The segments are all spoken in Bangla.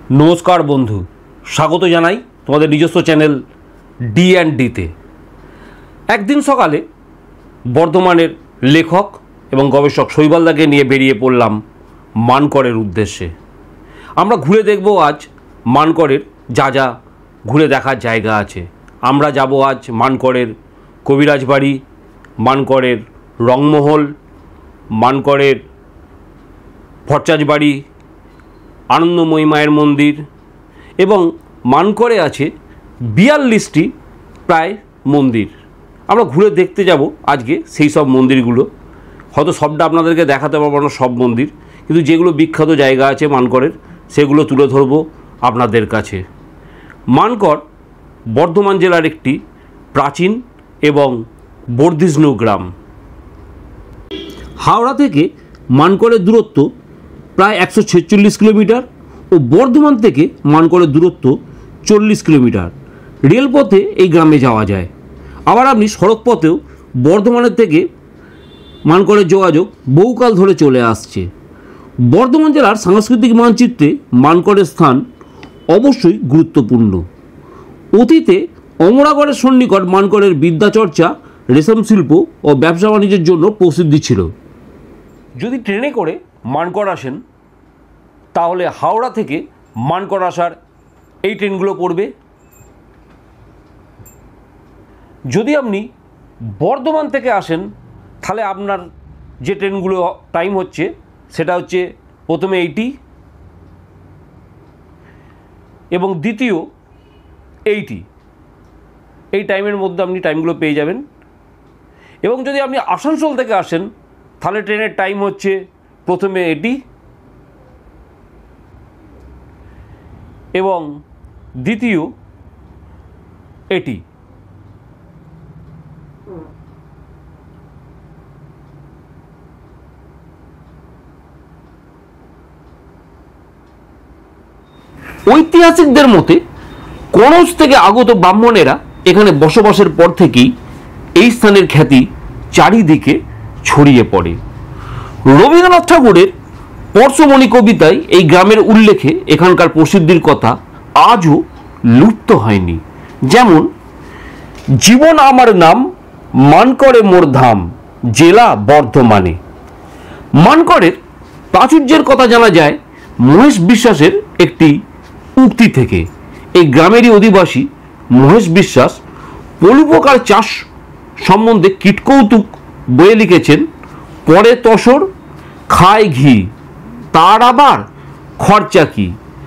नमस्कार बंधु स्वागत जानाई तुम्हारे নিজস্ব चैनल D&Dते। एक दिन सकाले बर्धमानेर लेखक एवं गवेषक शैबाल दाके निये बेरिये पड़लाम मानकरेर उद्देश्ये। आमरा घुरे देखबो आज मानकरेर जा घुरे देखार जायगा आछे। आमरा जाबो आज मानकरेर कबिराज बाड़ी, मानकरेर रंगमहल, मानकरेर भट्टाच बाड़ी, आनंदमयी मायेर मंदिर एवं मानकरे आछे 42टी प्राय मंदिर। आमरा घुरे देखते जाबो आजके सेई सब मंदिरगुलो। हयतो सबटा आपनादेरके देखाते पारबो ना सब मंदिर, किन्तु जेगुलो बिख्यात जायगा आछे मानकरेर सेगुलो तुले धरबो आपनादेर काछे। मानकर बर्धमान जेलार एकटी प्राचीन एवं बर्धिष्णु ग्राम। हावड़ा थेके मानकरेर दूरत्व प्राय 146 किलोमीटर और बर्धमान थेके मानकरेर दूरत्व 40 किलोमीटर। रेलपथे এই গ্রামে যাওয়া যায়। আবার আপনি সড়ক পথেও বর্ধমানের থেকে মানকরের যোগাযোগ বহুকাল ধরে চলে আসছে। বর্ধমান জেলার সাংস্কৃতিক মানচিত্রে মানকরের স্থান অবশ্যই গুরুত্বপূর্ণ। অতীতে অমরাগড়ের সন্নিকট মানকরের বিদ্যাচর্চা, রেশম শিল্প ও ব্যবসা বাণিজ্যের জন্য প্রসিদ্ধি ছিল। যদি ট্রেনে করে মানকর আসেন তাহলে হাওড়া থেকে মানকর আসার এই ট্রেনগুলো পড়বে। যদি আপনি বর্ধমান থেকে আসেন তাহলে আপনার যে ট্রেনগুলো টাইম হচ্ছে সেটা হচ্ছে প্রথমে এইটি এবং দ্বিতীয় এইটি। এই টাইমের মধ্যে আপনি টাইমগুলো পেয়ে যাবেন। এবং যদি আপনি আসানসোল থেকে আসেন তাহলে ট্রেনের টাইম হচ্ছে প্রথমে এটি এবং দ্বিতীয় এটি। ঐতিহাসিকদের মতে কনৌজ থেকে আগত ব্রাহ্মণেরা এখানে বসবাসের পর থেকেই এই স্থানের খ্যাতি চারিদিকে ছড়িয়ে পড়ে। রবীন্দ্রনাথ ঠাকুরের পরশমণি কবিতায় এই গ্রামের উল্লেখে এখানকার প্রসিদ্ধির কথা আজও লুপ্ত হয়নি। যেমন জীবন আমার নাম, মানকরে মোর ধাম, জেলা বর্ধমানে। মানকরের প্রাচুর্যের কথা জানা যায় মহেশ বিশ্বাসের একটি উক্তি থেকে। এই গ্রামেরই অধিবাসী মহেশ বিশ্বাস পলুপকার চাষ সম্বন্ধে কীটকৌতুক বইয়ে লিখেছেন, পরে তসর খায় ঘি, তার আবার খরচা কি।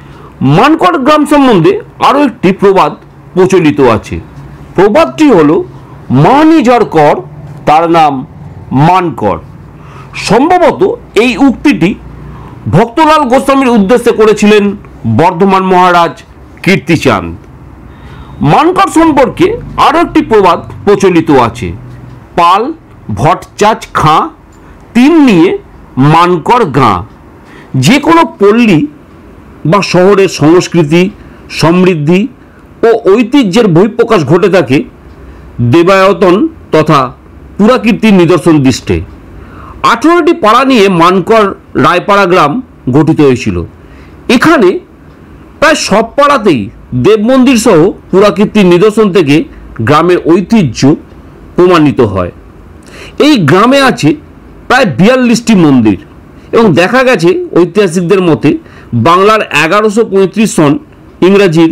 মানকর গ্রাম সম্বন্ধে আরও একটি প্রবাদ প্রচলিত আছে। প্রবাদটি হল মানি যার কর তার নাম মানকর। সম্ভবত এই উক্তিটি ভক্তলাল গোস্বামীর উদ্দেশ্যে করেছিলেন বর্ধমান মহারাজ কীর্তিচাঁদ। মানকর সম্পর্কে আরও একটি প্রবাদ প্রচলিত আছে, পাল ভটচাচ খাঁ, তিন নিয়ে মানকর গাঁ। যে কোনো পল্লী বা শহরের সংস্কৃতি, সমৃদ্ধি ও ঐতিহ্যের বহিঃপ্রকাশ ঘটে থাকে দেবায়তন তথা পুরাকীর্তির নিদর্শন দৃষ্টে। 18টি পাড়া নিয়ে মানকর রায়পাড়া গ্রাম গঠিত হয়েছিল। এখানে প্রায় সব পাড়াতেই দেব মন্দির সহ পুরাকীর্তির নিদর্শন থেকে গ্রামের ঐতিহ্য প্রমাণিত হয়। এই গ্রামে আছে প্রায় 42টি মন্দির এবং দেখা গেছে ঐতিহাসিকদের মতে বাংলার 1135 সন, ইংরাজির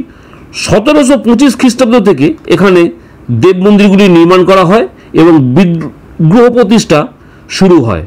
1725 খ্রিস্টাব্দ থেকে এখানে দেব মন্দিরগুলি নির্মাণ করা হয় এবং বিগ্রহ প্রতিষ্ঠা শুরু হয়।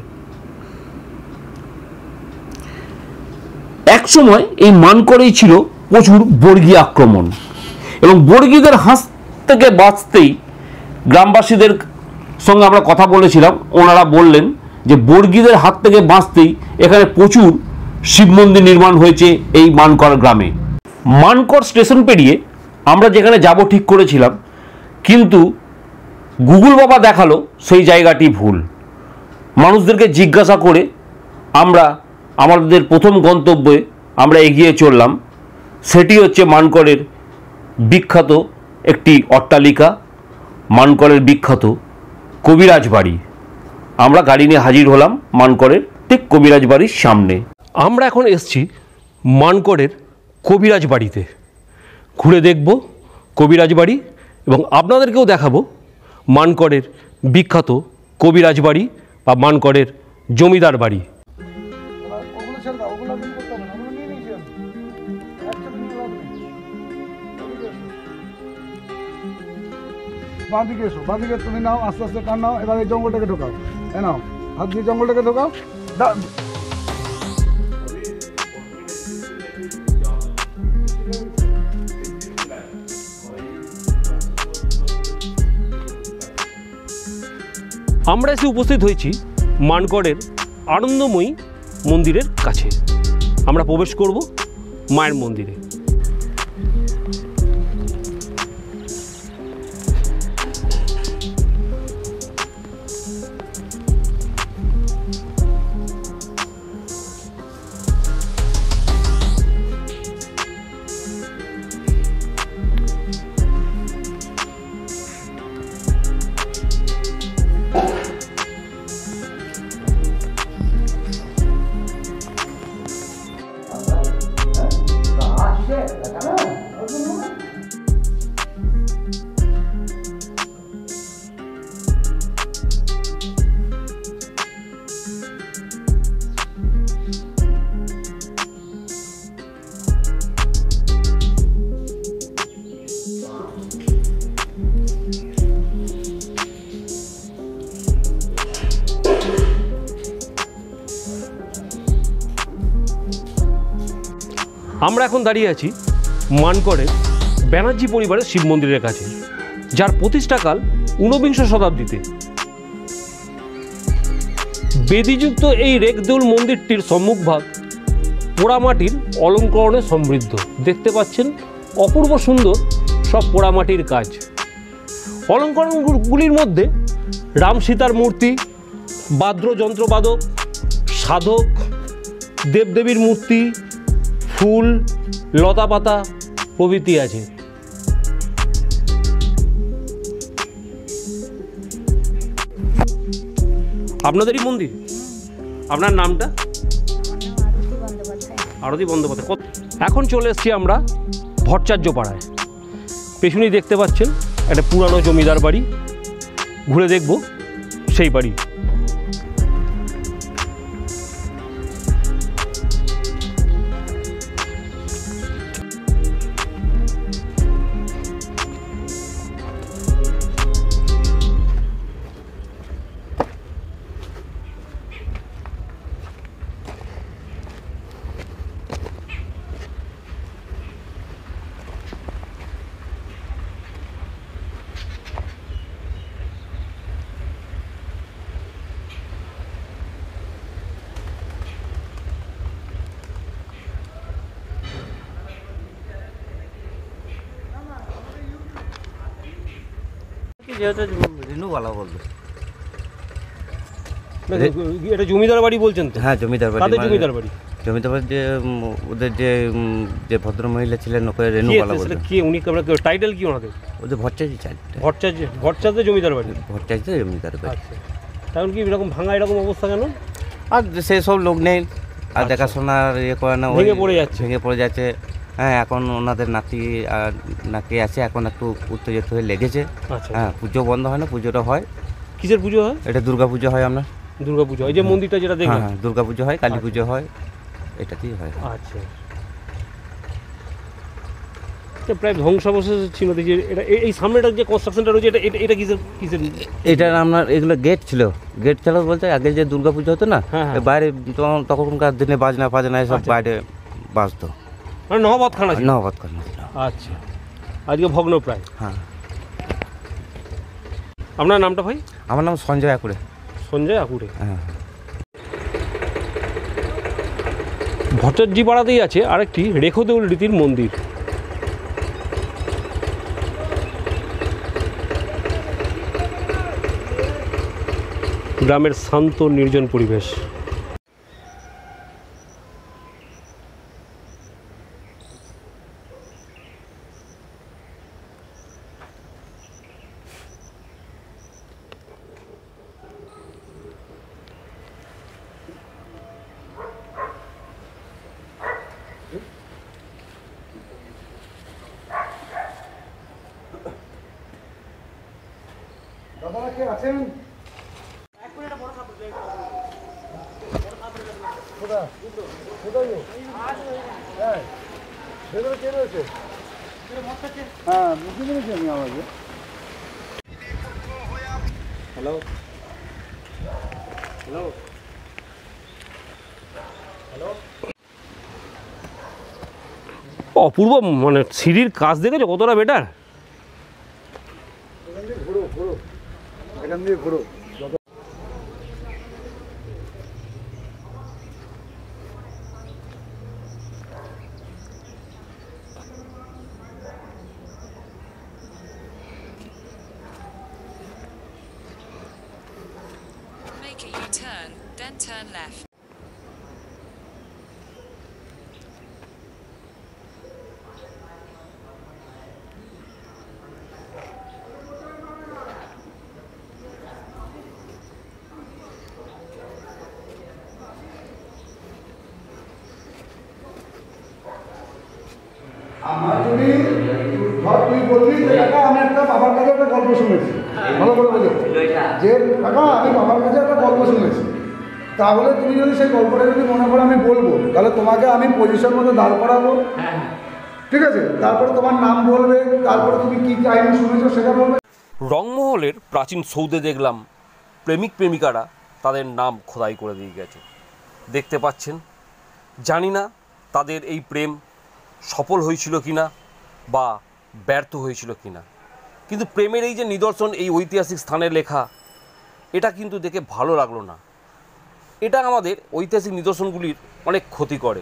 একসময় এই মানকরেই ছিল প্রচুর বর্গী আক্রমণ এবং বর্গীদের হাত থেকে বাঁচতেই গ্রামবাসীদের সঙ্গে আমরা কথা বলেছিলাম। ওনারা বললেন যে বর্গীদের হাত থেকে বাঁচতেই এখানে প্রচুর শিব মন্দির নির্মাণ হয়েছে এই মানকর গ্রামে। মানকর স্টেশন পেরিয়ে আমরা যেখানে যাব ঠিক করেছিলাম, কিন্তু গুগল বাবা দেখালো সেই জায়গাটি ভুল। মানুষদেরকে জিজ্ঞাসা করে আমরা আমাদের প্রথম গন্তব্যে আমরা এগিয়ে চললাম। সেটি হচ্ছে মানকরের বিখ্যাত একটি অট্টালিকা, মানকরের বিখ্যাত কবিরাজ বাড়ি। আমরা গাড়ি নিয়ে হাজির হলাম মানকরের ঠিক কবিরাজ বাড়ির সামনে। আমরা এখন এসছি মানকরের কবিরাজ বাড়িতে ঘুরে দেখব কবিরাজ বাড়ি এবং আপনাদেরকেও দেখাবো মানকরের বিখ্যাত কবিরাজ বাড়ি বা মানকরের জমিদার বাড়ি। বাঁদিকে এসো, বাঁদিকে তুমি নাও, আস্তে আস্তে টান নাও, এবার এই জঙ্গলটাকে ঢোকাও, এ নাও হাত দিয়ে জঙ্গলটাকে ঢোকাও। আমরা এসে উপস্থিত হয়েছি মানকরের আনন্দময়ী মন্দিরের কাছে। আমরা প্রবেশ করব মায়ের মন্দিরে। আমরা এখন দাঁড়িয়ে আছি মানকরের ব্যানার্জি পরিবারের শিব মন্দিরের কাছে, যার প্রতিষ্ঠাকাল ঊনবিংশ শতাব্দীতে। বেদিযুক্ত এই রেখদেউল মন্দিরটির সম্মুখভাগ পোড়ামাটির অলঙ্করণে সমৃদ্ধ। দেখতে পাচ্ছেন অপূর্ব সুন্দর সব পোড়ামাটির কাজ। অলঙ্করণগুলির মধ্যে রাম সীতার মূর্তি, বাদ্যযন্ত্রবাদক, সাধক, দেবদেবীর মূর্তি, ফুল, লতাপাতা প্রভৃতি আছে। আপনাদেরই মন্দির? আপনার নামটা? আরতি বন্দ্যোপাধ্যায়। এখন চলে এসেছি আমরা ভট্টাচার্য পাড়ায়। পেছনেই দেখতে পাচ্ছেন একটা পুরানো জমিদার বাড়ি। ঘুরে দেখব সেই বাড়ি। এটা জমিদার বাড়ি বলছেন তো? হ্যাঁ, জমিদার বাড়ি। কাদের জমিদার বাড়ি? জমিদার বাড়ি যে ওদের যে ভদ্র মহিলা ছিলেন ওকে রেণুবালা বলতেন। কি উনি টাইটেল কি ওনাদের? ওদের ভট্টাচার্য। ভট্টাচার্য জমিদার বাড়ি। ভট্টাচার্য জমিদার বাড়ি। আচ্ছা, তখন কি এরকম ভাঙা এরকম অবস্থা কেন? আর সেসব লোক নেই, আর দেখাশোনার ইয়ে করে না, ভেঙে পড়ে যাচ্ছে। হ্যাঁ, এখন ওনাদের নাতি আছে, এখন একটু উত্তেজিত হয়ে লেগেছে। হ্যাঁ, পুজো বন্ধ হয় না, পুজোটা হয়। কিসের পুজো হয়? এটা দুর্গা পুজো হয়। আপনার দুর্গা পুজো? এই যে মন্দিরটা যেটা দেখলাম, হ্যাঁ, দুর্গা পুজো হয়, কালী পুজো হয়, এটাতেই হয়। আচ্ছা, প্রায় ধ্বংসাবশেষ ছিল। এই সামনেটা যে কনস্ট্রাকশনটা রয়েছে, এটা কিসের? এটা আপনার এগুলো গেট ছিল বলতে আগে যে দুর্গা পুজো হতো না, বাইরে তখনকার দিনে বাজনা ফাজনা এসব বাইরে বাজতো, মানে নহবতখানা। আচ্ছা, আজকে ভগ্ন প্রায়। হ্যাঁ। আপনার নামটা ভাই? আমার নাম সঞ্জয় আকুড়ে। সঞ্জয় আকুড়ে। হ্যাঁ। ভট্টাচার্য পাড়াতেই আছে আরেকটি রেখদেউল রীতির মন্দির। গ্রামের শান্ত নির্জন পরিবেশ। কে আছেন? ভেতরে কে রয়েছে? হ্যাঁ বুঝতে পেরেছি আমি আমাকে। হ্যালো হ্যালো হ্যালো, অপূর্ব, মানে সিঁড়ির কাজ দেখেছো কতটা বেটার। এখান দিয়ে ঘুরো ঘুরো, এখান দিয়ে ঘুরো। Make a U-turn, then turn left. আমার যদি ধর তুই বলবি যে কাকা আমি একটা বাবার কাছে একটা গল্প শুনেছি, ভালো করে বলে যে কাকা আমি বাবার কাছে একটা গল্প শুনেছি, তাহলে তুমি যদি সেই গল্পটা যদি মনে করো আমি বলবো, তাহলে তোমাকে আমি পজিশন মতো দাঁড় করাবো, ঠিক আছে? তারপরে তোমার নাম বলবে, তারপরে তুমি কী কাহিনী শুনেছো সেটা বলবে। রংমহলের প্রাচীন সৌধে দেখলাম প্রেমিক প্রেমিকারা তাদের নাম খোদাই করে দিয়ে গেছে। দেখতে পাচ্ছেন, জানি না তাদের এই প্রেম সফল হয়েছিল কিনা বা ব্যর্থ হয়েছিল কিনা, কিন্তু প্রেমের এই যে নিদর্শন এই ঐতিহাসিক স্থানে লেখা, এটা কিন্তু দেখে ভালো লাগলো না। এটা আমাদের ঐতিহাসিক নিদর্শনগুলির অনেক ক্ষতি করে।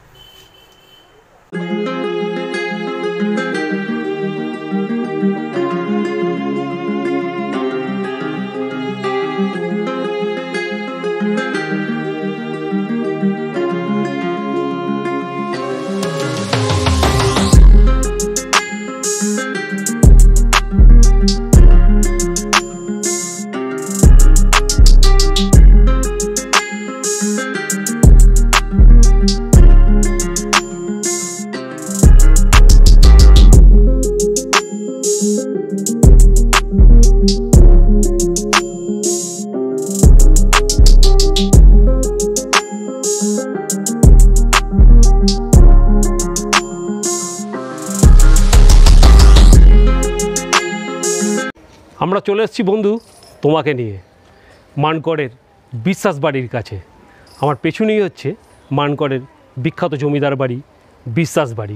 আমরা চলে এসেছি বন্ধু তোমাকে নিয়ে মানকরের বিশ্বাস বাড়ির কাছে। আমার পেছনেই হচ্ছে মানকরের বিখ্যাত জমিদার বাড়ি বিশ্বাস বাড়ি।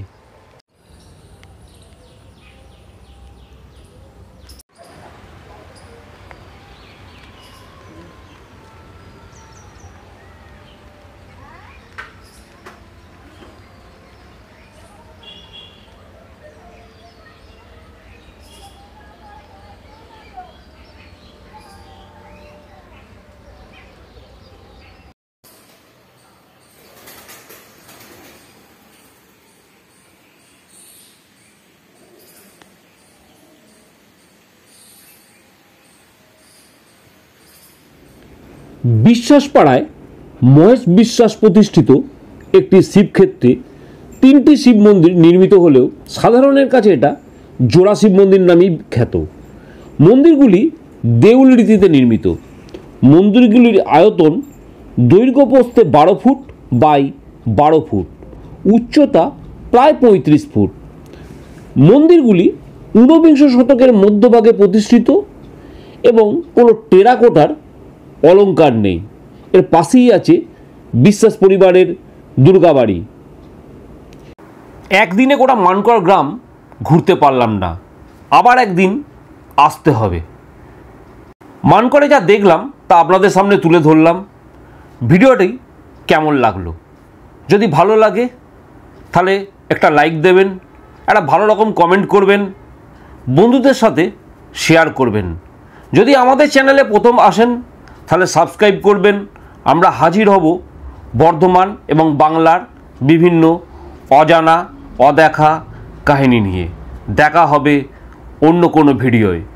বিশ্বাসপাড়ায় মহেশ বিশ্বাস প্রতিষ্ঠিত একটি শিবক্ষেত্রে 3টি শিব মন্দির নির্মিত হলেও সাধারণের কাছে এটা জোড়া শিব মন্দির নামেই খ্যাত। মন্দিরগুলি দেউল রীতিতে নির্মিত। মন্দিরগুলির আয়তন দৈর্ঘ্য প্রস্থে 12 ফুট বাই 12 ফুট, উচ্চতা প্রায় 35 ফুট। মন্দিরগুলি ঊনবিংশ শতকের মধ্যভাগে প্রতিষ্ঠিত এবং কোনো টেরাকোটার অলঙ্কার নেই। এর পাশেই আছে বিশ্বাস পরিবারের দুর্গাবাড়ি। একদিনে গোটা মানকর গ্রাম ঘুরতে পারলাম না, আবার একদিন আসতে হবে। মানকরে যা দেখলাম তা আপনাদের সামনে তুলে ধরলাম। ভিডিওটি কেমন লাগলো? যদি ভালো লাগে তাহলে একটা লাইক দেবেন, একটা ভালো রকম কমেন্ট করবেন, বন্ধুদের সাথে শেয়ার করবেন। যদি আমাদের চ্যানেলে প্রথম আসেন তাহলে সাবস্ক্রাইব করবেন। আমরা হাজির হব বর্ধমান এবং বাংলার বিভিন্ন অজানা অদেখা কাহিনী নিয়ে। দেখা হবে অন্য কোনো ভিডিওয়।